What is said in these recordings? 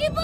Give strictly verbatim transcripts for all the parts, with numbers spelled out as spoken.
Ibu!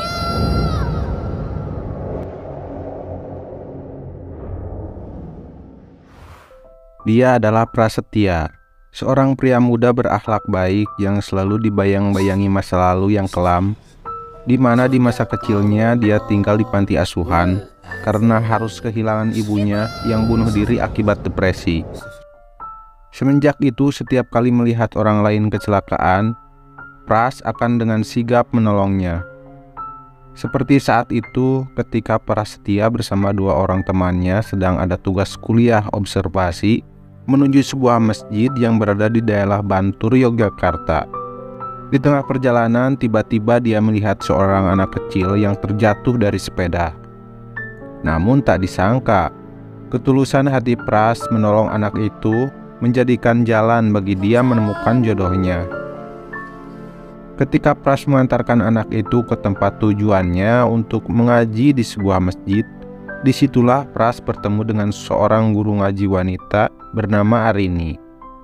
Dia adalah Prasetya, seorang pria muda berakhlak baik yang selalu dibayang-bayangi masa lalu yang kelam, di mana di masa kecilnya dia tinggal di panti asuhan karena harus kehilangan ibunya yang bunuh diri akibat depresi. Semenjak itu, setiap kali melihat orang lain kecelakaan, Pras akan dengan sigap menolongnya. Seperti saat itu ketika Prasetya bersama dua orang temannya sedang ada tugas kuliah observasi menuju sebuah masjid yang berada di daerah Bantul, Yogyakarta. Di tengah perjalanan, tiba-tiba dia melihat seorang anak kecil yang terjatuh dari sepeda. Namun tak disangka, ketulusan hati Pras menolong anak itu menjadikan jalan bagi dia menemukan jodohnya. Ketika Pras mengantarkan anak itu ke tempat tujuannya untuk mengaji di sebuah masjid, disitulah Pras bertemu dengan seorang guru ngaji wanita bernama Arini.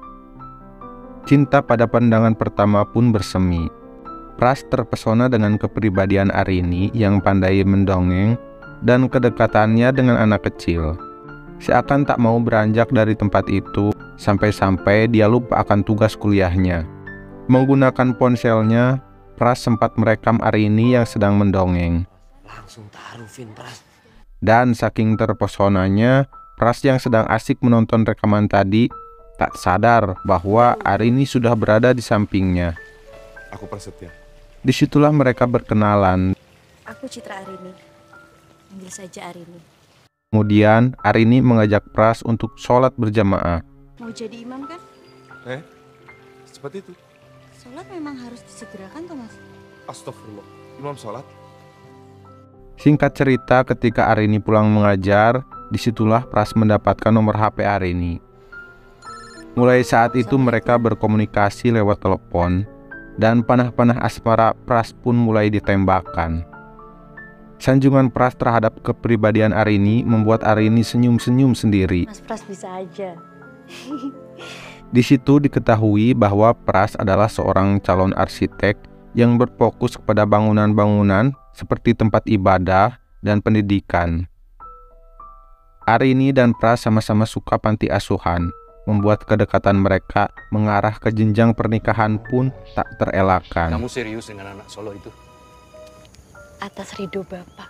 Cinta pada pandangan pertama pun bersemi. Pras terpesona dengan kepribadian Arini yang pandai mendongeng dan kedekatannya dengan anak kecil. Seakan tak mau beranjak dari tempat itu, sampai-sampai dia lupa akan tugas kuliahnya. Menggunakan ponselnya, Pras sempat merekam Arini yang sedang mendongeng. Langsung taruh, Vin, Pras. Dan saking terpesonanya, Pras yang sedang asik menonton rekaman tadi tak sadar bahwa Arini sudah berada di sampingnya. Aku Prasetya. Disitulah mereka berkenalan. Aku Citra Arini. Panggil saja Arini. Kemudian Arini mengajak Pras untuk sholat berjamaah. Mau jadi imam kan? Eh, seperti itu. Sholat memang harus disegerakan tuh, Mas. Astagfirullah. Imam sholat. Singkat cerita, ketika Arini pulang mengajar, disitulah Pras mendapatkan nomor H P Arini. Mulai saat itu mereka berkomunikasi lewat telepon, dan panah-panah asmara Pras pun mulai ditembakkan. Sanjungan Pras terhadap kepribadian Arini membuat Arini senyum-senyum sendiri. Mas Pras bisa aja. Di situ diketahui bahwa Pras adalah seorang calon arsitek yang berfokus kepada bangunan-bangunan seperti tempat ibadah dan pendidikan. Arini dan Pras sama-sama suka panti asuhan, membuat kedekatan mereka mengarah ke jenjang pernikahan pun tak terelakkan. Kamu serius dengan anak Solo itu? Atas ridho Bapak.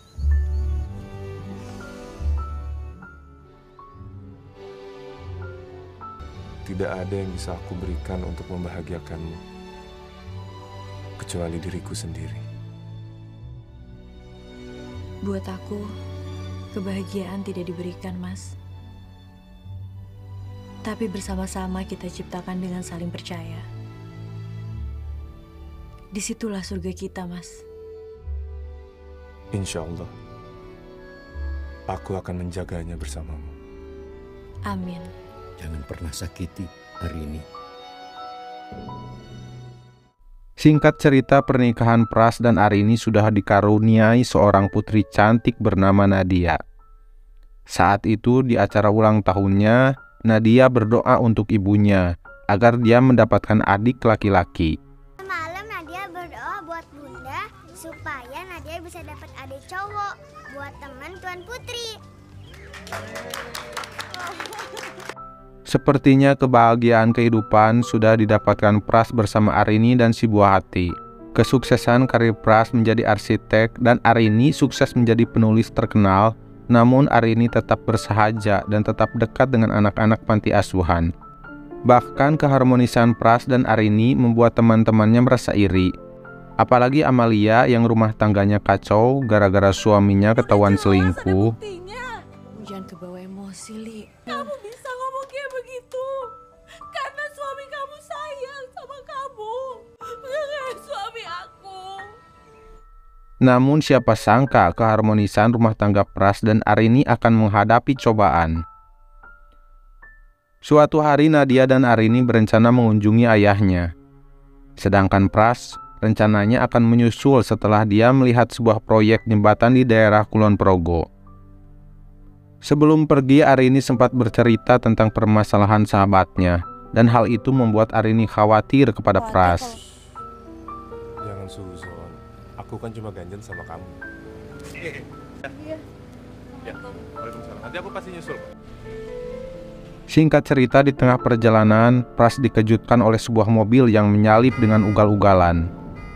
Tidak ada yang bisa aku berikan untuk membahagiakanmu, kecuali diriku sendiri. Buat aku, kebahagiaan tidak diberikan, Mas. Tapi bersama-sama kita ciptakan dengan saling percaya. Disitulah surga kita, Mas. Insya Allah, aku akan menjaganya bersamamu. Amin. Jangan pernah sakiti Arini. Singkat cerita, pernikahan Pras dan Arini sudah dikaruniai seorang putri cantik bernama Nadia. Saat itu di acara ulang tahunnya, Nadia berdoa untuk ibunya agar dia mendapatkan adik laki-laki. Malam Nadia berdoa buat Bunda supaya Nadia bisa dapat adik cowok buat teman Tuan Putri. Sepertinya kebahagiaan kehidupan sudah didapatkan Pras bersama Arini dan si buah hati. Kesuksesan karir Pras menjadi arsitek dan Arini sukses menjadi penulis terkenal, namun Arini tetap bersahaja dan tetap dekat dengan anak-anak panti asuhan. Bahkan keharmonisan Pras dan Arini membuat teman-temannya merasa iri. Apalagi Amalia yang rumah tangganya kacau gara-gara suaminya ketahuan selingkuh. Jangan kebawa emosi, Li. Kamu bisa ngomong kayak begitu karena suami kamu sayang sama kamu, bukan kayak suami aku. Namun siapa sangka keharmonisan rumah tangga Pras dan Arini akan menghadapi cobaan. Suatu hari Nadia dan Arini berencana mengunjungi ayahnya. Sedangkan Pras rencananya akan menyusul setelah dia melihat sebuah proyek jembatan di daerah Kulon Progo. Sebelum pergi, Arini sempat bercerita tentang permasalahan sahabatnya, dan hal itu membuat Arini khawatir kepada Pras. Jangan suzon. Aku kan cuma ganjen sama kamu. Iya. Ya, waalaikumsalam. Nanti aku pasti nyusul. Singkat cerita, di tengah perjalanan, Pras dikejutkan oleh sebuah mobil yang menyalip dengan ugal-ugalan.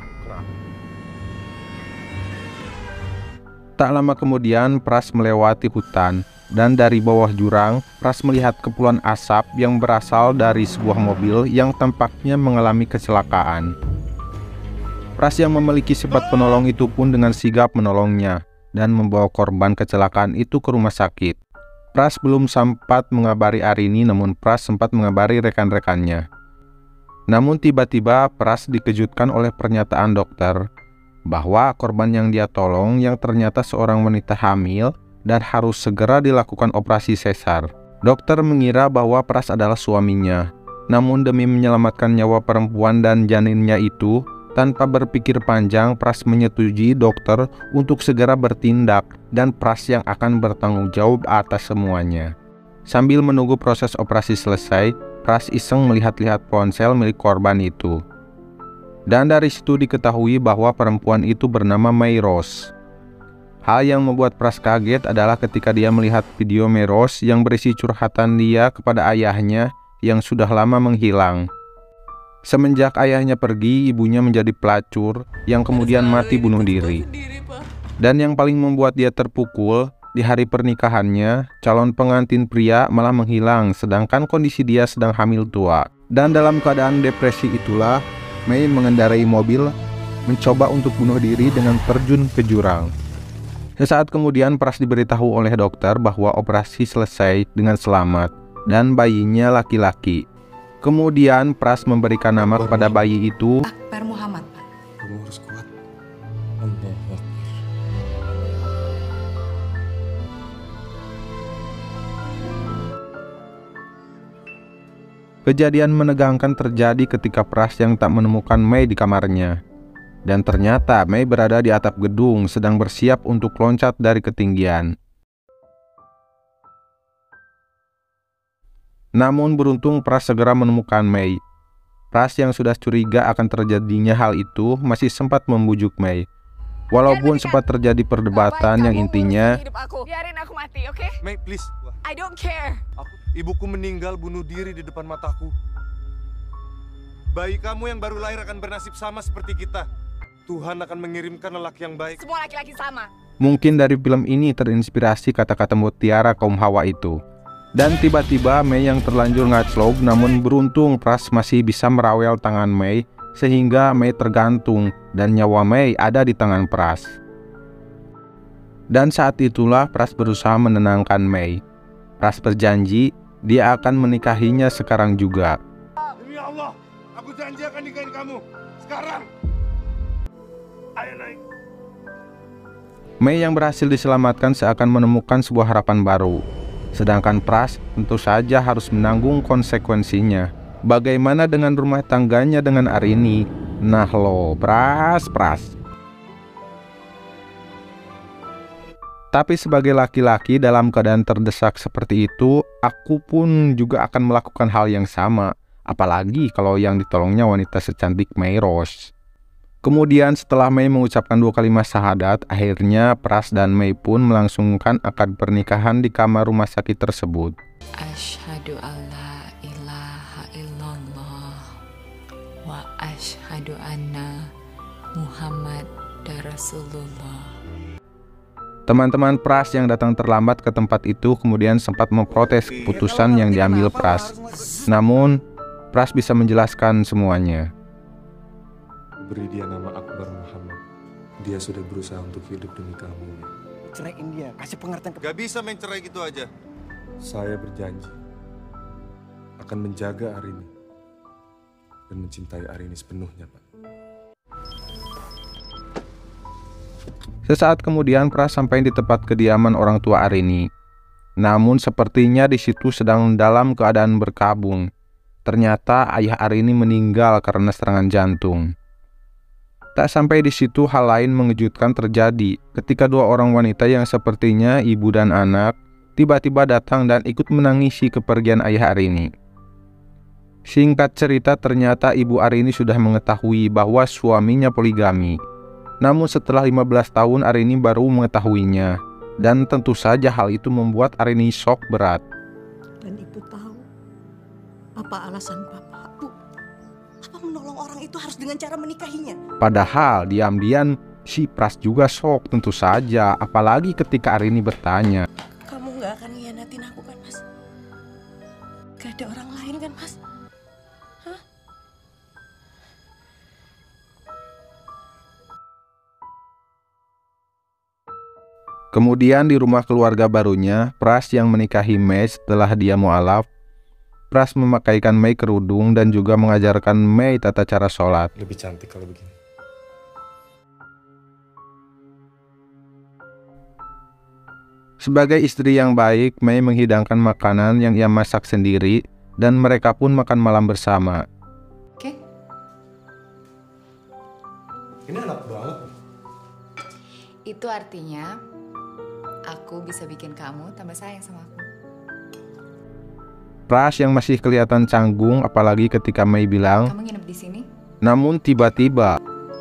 Tak lama kemudian, Pras melewati hutan, dan dari bawah jurang, Pras melihat kepulan asap yang berasal dari sebuah mobil yang tampaknya mengalami kecelakaan. Pras yang memiliki sifat penolong itu pun dengan sigap menolongnya dan membawa korban kecelakaan itu ke rumah sakit. Pras belum sempat mengabari Arini, namun Pras sempat mengabari rekan-rekannya. Namun tiba-tiba Pras dikejutkan oleh pernyataan dokter bahwa korban yang dia tolong yang ternyata seorang wanita hamil dan harus segera dilakukan operasi sesar. Dokter mengira bahwa Pras adalah suaminya, namun demi menyelamatkan nyawa perempuan dan janinnya itu, tanpa berpikir panjang, Pras menyetujui dokter untuk segera bertindak dan Pras yang akan bertanggung jawab atas semuanya. Sambil menunggu proses operasi selesai, Pras iseng melihat-lihat ponsel milik korban itu. Dan dari situ diketahui bahwa perempuan itu bernama Mayros. Hal yang membuat Pras kaget adalah ketika dia melihat video Mayros yang berisi curhatan dia kepada ayahnya yang sudah lama menghilang. Semenjak ayahnya pergi, ibunya menjadi pelacur yang kemudian mati bunuh diri. Dan yang paling membuat dia terpukul, di hari pernikahannya, calon pengantin pria malah menghilang sedangkan kondisi dia sedang hamil tua. Dan dalam keadaan depresi itulah, Mei mengendarai mobil mencoba untuk bunuh diri dengan terjun ke jurang. Sesaat kemudian Pras diberitahu oleh dokter bahwa operasi selesai dengan selamat dan bayinya laki-laki. Kemudian Pras memberikan nama kepada bayi itu Akbar Muhammad, Pak. Kamu harus kuat. Allahu Akbar. Kejadian menegangkan terjadi ketika Pras yang tak menemukan Mei di kamarnya. Dan ternyata Mei berada di atap gedung sedang bersiap untuk loncat dari ketinggian. Namun beruntung Pras segera menemukan Mei. Pras yang sudah curiga akan terjadinya hal itu masih sempat membujuk Mei. Walaupun sempat terjadi perdebatan yang intinya, Aku. Biarin aku mati, oke? Okay? Mei, please. I don't care. Aku, ibuku meninggal bunuh diri di depan mataku. Bayi kamu yang baru lahir akan bernasib sama seperti kita. Tuhan akan mengirimkan lelaki yang baik. Semua laki-laki sama. mungkin dari film ini terinspirasi kata-kata mutiara kaum Hawa itu. Dan tiba-tiba Mei yang terlanjur ngaclok, namun beruntung Pras masih bisa merawel tangan Mei sehingga Mei tergantung dan nyawa Mei ada di tangan Pras. Dan saat itulah Pras berusaha menenangkan Mei. Pras berjanji dia akan menikahinya sekarang juga. Demi Allah, aku janji akan nikahin kamu sekarang. Ayo naik. Mei yang berhasil diselamatkan seakan menemukan sebuah harapan baru. Sedangkan Pras tentu saja harus menanggung konsekuensinya. Bagaimana dengan rumah tangganya dengan Arini? Nah lo, Pras, Pras. Tapi sebagai laki-laki dalam keadaan terdesak seperti itu, aku pun juga akan melakukan hal yang sama. Apalagi kalau yang ditolongnya wanita secantik Mayros. Kemudian setelah Mei mengucapkan dua kalimat syahadat, akhirnya Pras dan Mei pun melangsungkan akad pernikahan di kamar rumah sakit tersebut. Asyhadu alla ilaha illallah wa asyhadu anna Muhammad Rasulullah. Teman-teman Pras yang datang terlambat ke tempat itu kemudian sempat memprotes keputusan yang diambil Pras. Namun, Pras bisa menjelaskan semuanya. Beri dia nama Akbar Muhammad. Dia sudah berusaha untuk hidup demi kamu. Ceraiin dia, kasih pengertian ke... Gak bisa main cerai gitu aja. Saya berjanji akan menjaga Arini dan mencintai Arini sepenuhnya, Pak. Sesaat kemudian Pras sampai di tempat kediaman orang tua Arini. Namun sepertinya di situ sedang dalam keadaan berkabung. Ternyata ayah Arini meninggal karena serangan jantung. Tak sampai di situ hal lain mengejutkan terjadi ketika dua orang wanita yang sepertinya ibu dan anak tiba-tiba datang dan ikut menangisi kepergian ayah Arini. Singkat cerita ternyata ibu Arini sudah mengetahui bahwa suaminya poligami. Namun setelah lima belas tahun Arini baru mengetahuinya. Dan tentu saja hal itu membuat Arini shock berat. Dan ibu tahu apa alasan bapak, Bu? Apa menolong orang itu harus dengan cara menikahinya? Padahal diam-diam si Pras juga shock tentu saja, apalagi ketika Arini bertanya. Kamu gak akan ngianatin aku kan, Mas? Gak ada orang lain kan, Mas? Hah? Kemudian di rumah keluarga barunya, Pras yang menikahi Mei setelah dia mualaf. Pras memakaikan Mei kerudung dan juga mengajarkan Mei tata cara sholat. Lebih cantik kalau begini. Sebagai istri yang baik, Mei menghidangkan makanan yang ia masak sendiri dan mereka pun makan malam bersama. Oke? Ini enak banget. Itu artinya aku bisa bikin kamu tambah sayang sama aku. Pras yang masih kelihatan canggung apalagi ketika Mei bilang, Kamu nginep di sini? namun tiba-tiba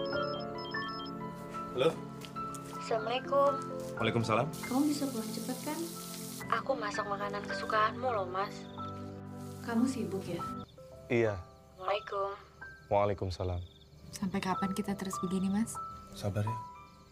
Halo? Assalamualaikum. Waalaikumsalam. Kamu bisa pulang cepat kan? Aku masak makanan kesukaanmu loh, Mas. Kamu sibuk ya? Iya. Assalamualaikum. Waalaikumsalam. Sampai kapan kita terus begini, Mas? Sabar ya.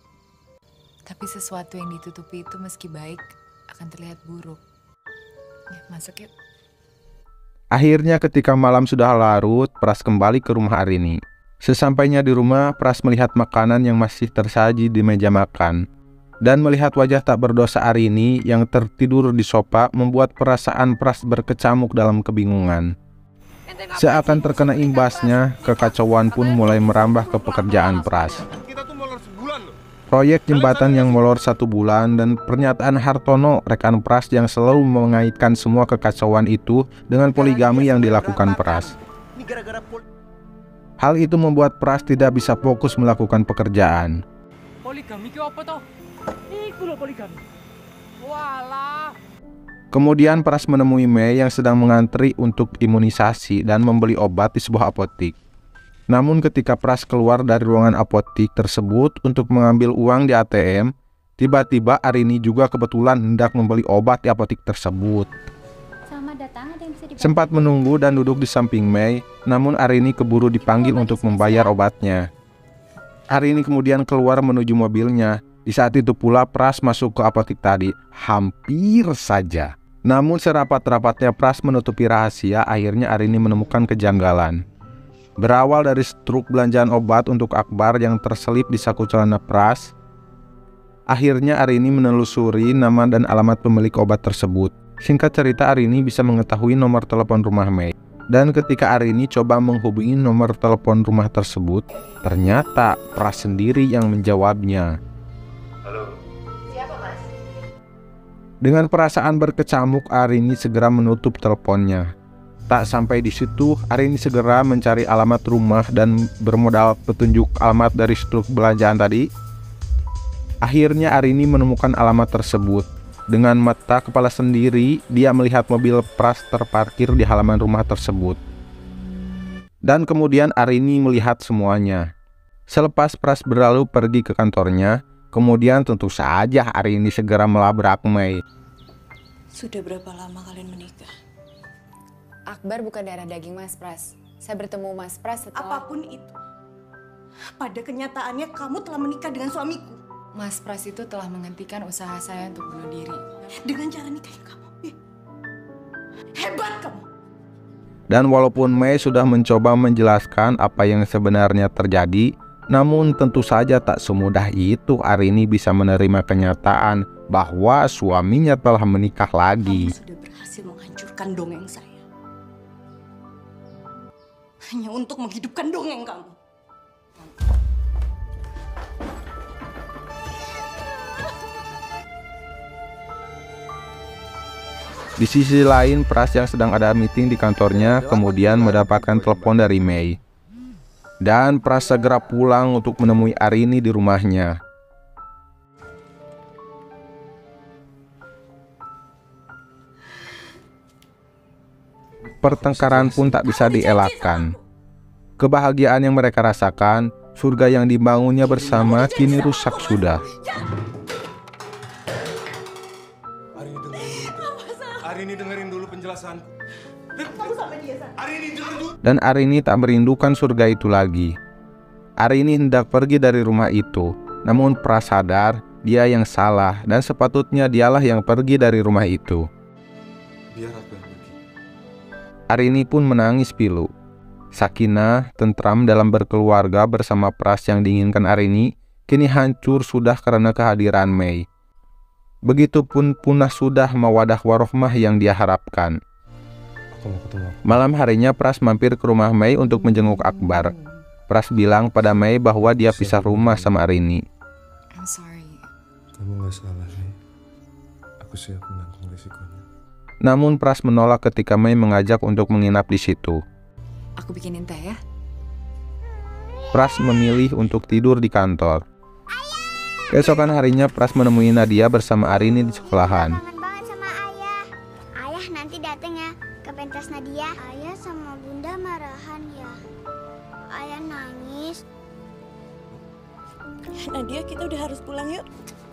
Tapi sesuatu yang ditutupi itu meski baik akan terlihat buruk. Ya, masuk yuk. akhirnya ketika malam sudah larut, Pras kembali ke rumah Arini. Sesampainya di rumah, Pras melihat makanan yang masih tersaji di meja makan. Dan melihat wajah tak berdosa Arini yang tertidur di sofa membuat perasaan Pras berkecamuk dalam kebingungan. Seakan terkena imbasnya, kekacauan pun mulai merambah ke pekerjaan Pras. Kita tuh molor sebulan loh. Proyek jembatan yang molor satu bulan dan pernyataan Hartono, rekan Pras yang selalu mengaitkan semua kekacauan itu dengan poligami yang dilakukan Pras. Ini gara-gara pol Hal itu membuat Pras tidak bisa fokus melakukan pekerjaan. Poligami ki apa toh? Iku lho poligami. Walah. Kemudian Pras menemui Mei yang sedang mengantri untuk imunisasi dan membeli obat di sebuah apotik. Namun ketika Pras keluar dari ruangan apotik tersebut untuk mengambil uang di A T M, tiba-tiba Arini juga kebetulan hendak membeli obat di apotik tersebut. Selamat datang, ada yang bisa dibantu? Sempat menunggu dan duduk di samping Mei, namun Arini keburu dipanggil untuk membayar obatnya. Arini kemudian keluar menuju mobilnya. Di saat itu pula Pras masuk ke apotik tadi, hampir saja. Namun serapat-rapatnya Pras menutupi rahasia, akhirnya Arini menemukan kejanggalan. Berawal dari struk belanjaan obat untuk Akbar yang terselip di saku celana Pras, akhirnya Arini menelusuri nama dan alamat pemilik obat tersebut. Singkat cerita, Arini bisa mengetahui nomor telepon rumah Mei. Dan ketika Arini coba menghubungi nomor telepon rumah tersebut, ternyata Pras sendiri yang menjawabnya. Halo. Siapa, Mas? Dengan perasaan berkecamuk, Arini segera menutup teleponnya. Tak sampai di situ, Arini segera mencari alamat rumah dan bermodal petunjuk alamat dari struk belanjaan tadi. Akhirnya Arini menemukan alamat tersebut. Dengan mata kepala sendiri, dia melihat mobil Pras terparkir di halaman rumah tersebut. Dan kemudian Arini melihat semuanya. Selepas Pras berlalu pergi ke kantornya, kemudian tentu saja Arini segera melabrak Mei. Sudah berapa lama kalian menikah? Akbar bukan darah daging Mas Pras. Saya bertemu Mas Pras setelah... Apapun itu, pada kenyataannya kamu telah menikah dengan suamiku. Mas Pras itu telah menghentikan usaha saya untuk bunuh diri. Dengan cara nikahin kamu. Eh, hebat kamu. Dan walaupun Mei sudah mencoba menjelaskan apa yang sebenarnya terjadi, namun tentu saja tak semudah itu Arini bisa menerima kenyataan bahwa suaminya telah menikah lagi. Kamu sudah berhasil menghancurkan dongeng saya. Hanya untuk menghidupkan dongeng kamu. Di sisi lain, Pras yang sedang ada meeting di kantornya kemudian mendapatkan telepon dari Mei. Dan Pras segera pulang untuk menemui Arini di rumahnya. Pertengkaran pun tak bisa dielakkan. Kebahagiaan yang mereka rasakan Surga yang dibangunnya bersama kini rusak sudah. Arini dengerin dulu. Arini dengerin dulu penjelasanku. Kamu sama dia, San. Arini dengerin dulu. Dan Arini tak merindukan surga itu lagi. Arini hendak pergi dari rumah itu, namun Pras sadar dia yang salah dan sepatutnya dialah yang pergi dari rumah itu. Biar aku yang pergi. Arini pun menangis pilu. Sakinah, tentram dalam berkeluarga bersama Pras yang diinginkan Arini, kini hancur sudah karena kehadiran Mei. Begitupun punah sudah mawadah warohmah yang dia harapkan. Aku mau ketemu aku. Malam harinya Pras mampir ke rumah Mei untuk menjenguk Akbar. Pras bilang pada Mei bahwa dia pisah rumah sama Arini. I'm sorry. Kamu gak salah, Mei. Aku siap menanggung risikonya. Namun Pras menolak ketika Mei mengajak untuk menginap di situ. Aku bikinin teh ya. Pras memilih untuk tidur di kantor. Keesokan harinya Pras menemui Nadia bersama Arini di sekolahan. Kangen banget sama ayah. Ayah nanti datang ya ke pentas Nadia. Ayah sama bunda marahan ya. Ayah nangis. Nadia, kita udah harus pulang yuk.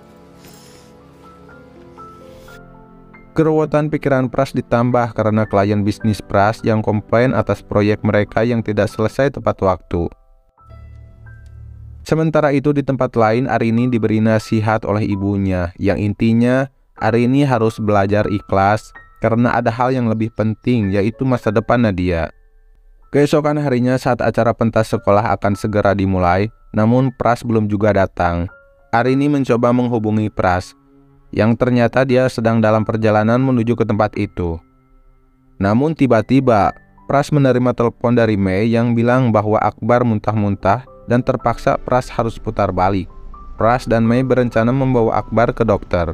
Kerewotan pikiran Pras ditambah karena klien bisnis Pras yang komplain atas proyek mereka yang tidak selesai tepat waktu. Sementara itu di tempat lain Arini diberi nasihat oleh ibunya yang intinya Arini harus belajar ikhlas karena ada hal yang lebih penting yaitu masa depan Nadia. Keesokan harinya saat acara pentas sekolah akan segera dimulai, namun Pras belum juga datang. Arini mencoba menghubungi Pras, yang ternyata dia sedang dalam perjalanan menuju ke tempat itu. Namun tiba-tiba Pras menerima telepon dari Mei yang bilang bahwa Akbar muntah-muntah dan terpaksa Pras harus putar balik. Pras dan Mei berencana membawa Akbar ke dokter.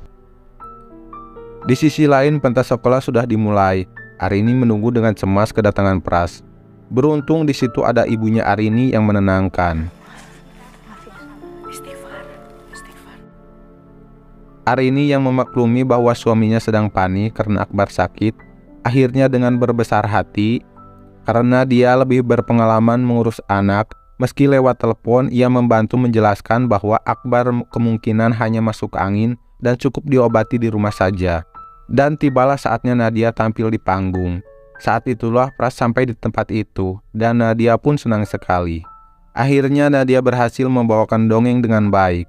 Di sisi lain pentas sekolah sudah dimulai. Arini menunggu dengan cemas kedatangan Pras. Beruntung di situ ada ibunya Arini yang menenangkan. Arini yang memaklumi bahwa suaminya sedang panik karena Akbar sakit, akhirnya dengan berbesar hati, karena dia lebih berpengalaman mengurus anak, meski lewat telepon ia membantu menjelaskan bahwa Akbar kemungkinan hanya masuk angin dan cukup diobati di rumah saja. Dan tibalah saatnya Nadia tampil di panggung. Saat itulah Pras sampai di tempat itu, dan Nadia pun senang sekali. Akhirnya Nadia berhasil membawakan dongeng dengan baik.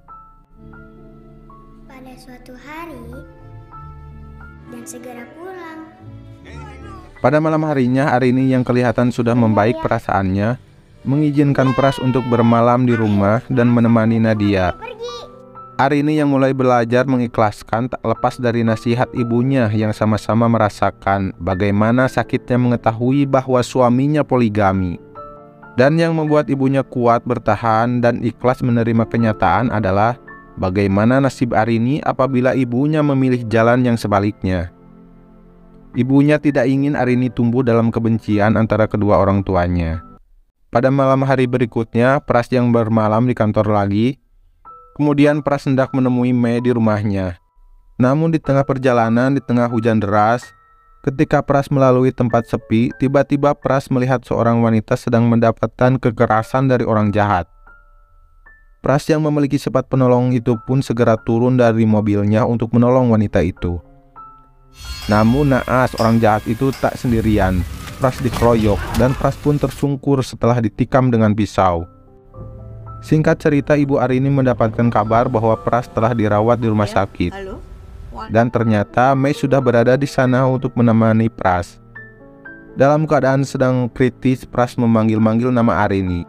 Pada suatu hari, dan segera pulang. Pada malam harinya Arini yang kelihatan sudah membaik perasaannya, mengizinkan Pras untuk bermalam di rumah dan menemani Nadia. Arini yang mulai belajar mengikhlaskan tak lepas dari nasihat ibunya yang sama-sama merasakan bagaimana sakitnya mengetahui bahwa suaminya poligami. Dan yang membuat ibunya kuat bertahan dan ikhlas menerima kenyataan adalah bagaimana nasib Arini apabila ibunya memilih jalan yang sebaliknya. Ibunya tidak ingin Arini tumbuh dalam kebencian antara kedua orang tuanya. Pada malam hari berikutnya, Pras yang bermalam di kantor lagi. Kemudian Pras hendak menemui Mei di rumahnya. Namun di tengah perjalanan, di tengah hujan deras, ketika Pras melalui tempat sepi, tiba-tiba Pras melihat seorang wanita sedang mendapatkan kekerasan dari orang jahat. Pras yang memiliki sifat penolong itu pun segera turun dari mobilnya untuk menolong wanita itu. Namun naas, orang jahat itu tak sendirian. Pras dikeroyok dan Pras pun tersungkur setelah ditikam dengan pisau. Singkat cerita, Ibu Arini mendapatkan kabar bahwa Pras telah dirawat di rumah sakit. Dan ternyata Mei sudah berada di sana untuk menemani Pras. Dalam keadaan sedang kritis, Pras memanggil-manggil nama Arini.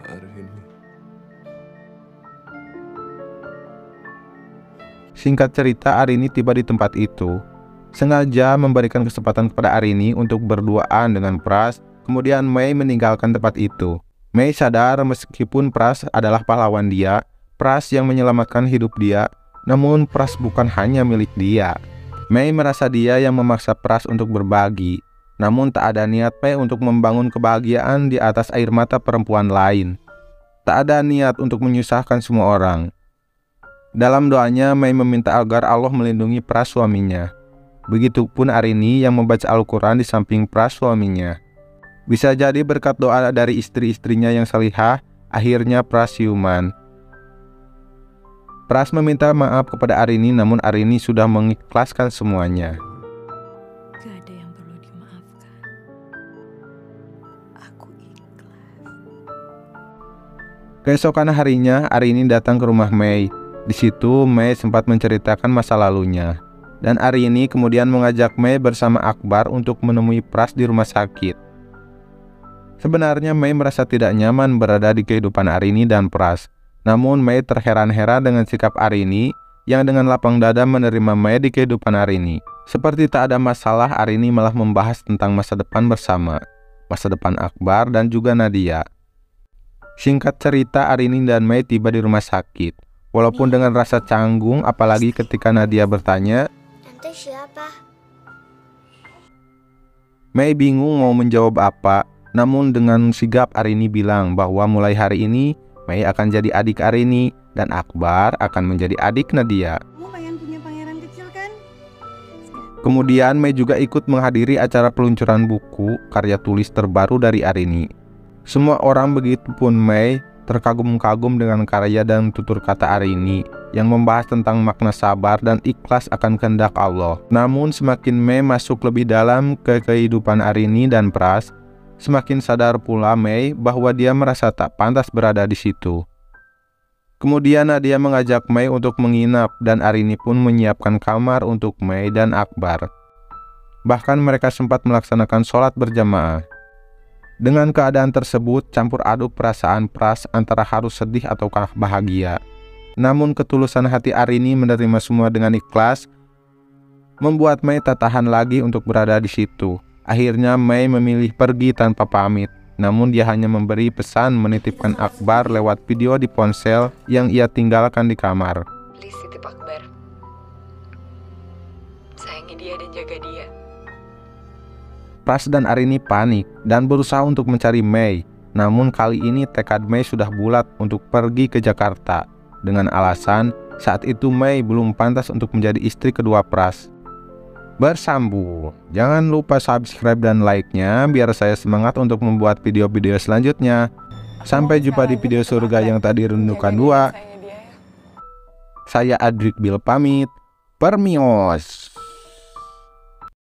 Singkat cerita, Arini tiba di tempat itu, sengaja memberikan kesempatan kepada Arini untuk berduaan dengan Pras. Kemudian Mei meninggalkan tempat itu. Mei sadar meskipun Pras adalah pahlawan dia, Pras yang menyelamatkan hidup dia, namun Pras bukan hanya milik dia. Mei merasa dia yang memaksa Pras untuk berbagi, namun tak ada niat Mei untuk membangun kebahagiaan di atas air mata perempuan lain. Tak ada niat untuk menyusahkan semua orang. Dalam doanya, Mei meminta agar Allah melindungi Pras suaminya. Begitupun Arini yang membaca Al-Quran di samping Pras suaminya. Bisa jadi berkat doa dari istri-istrinya yang salihah, Akhirnya Pras siuman. Pras meminta maaf kepada Arini, namun Arini sudah mengikhlaskan semuanya. Gak ada yang perlu dimaafkan. Aku ikhlas. Keesokan harinya, Arini datang ke rumah Mei. Di situ Mei sempat menceritakan masa lalunya. Dan Arini kemudian mengajak Mei bersama Akbar untuk menemui Pras di rumah sakit. Sebenarnya Mei merasa tidak nyaman berada di kehidupan Arini dan Pras. Namun Mei terheran-heran dengan sikap Arini yang dengan lapang dada menerima Mei di kehidupan Arini. Seperti tak ada masalah, Arini malah membahas tentang masa depan bersama, masa depan Akbar dan juga Nadia. Singkat cerita, Arini dan Mei tiba di rumah sakit. Walaupun dengan rasa canggung, apalagi ketika Nadia bertanya, Tante siapa? Mei bingung mau menjawab apa. Namun dengan sigap Arini bilang bahwa mulai hari ini Mei akan jadi adik Arini dan Akbar akan menjadi adik Nadia. Kamu pengen punya pangeran kecil kan? Kemudian Mei juga ikut menghadiri acara peluncuran buku karya tulis terbaru dari Arini. Semua orang, begitupun Mei, terkagum-kagum dengan karya dan tutur kata Arini yang membahas tentang makna sabar dan ikhlas akan kehendak Allah. Namun semakin Mei masuk lebih dalam ke kehidupan Arini dan Pras, semakin sadar pula Mei bahwa dia merasa tak pantas berada di situ. Kemudian Nadia mengajak Mei untuk menginap dan Arini pun menyiapkan kamar untuk Mei dan Akbar. Bahkan mereka sempat melaksanakan sholat berjamaah. Dengan keadaan tersebut, campur aduk perasaan Pras antara harus sedih ataukah bahagia. Namun ketulusan hati Arini menerima semua dengan ikhlas membuat Mei tak tahan lagi untuk berada di situ. Akhirnya Mei memilih pergi tanpa pamit. Namun dia hanya memberi pesan menitipkan Akbar lewat video di ponsel yang ia tinggalkan di kamar. Please titip Akbar. Sayangi dia dan jaga dia. Pras dan Arini panik dan berusaha untuk mencari Mei. Namun kali ini tekad Mei sudah bulat untuk pergi ke Jakarta. Dengan alasan saat itu Mei belum pantas untuk menjadi istri kedua Pras. Bersambung, jangan lupa subscribe dan like-nya biar saya semangat untuk membuat video-video selanjutnya. Sampai jumpa di video surga yang tak dirindukan dua. Saya Adrik Bil pamit, permios.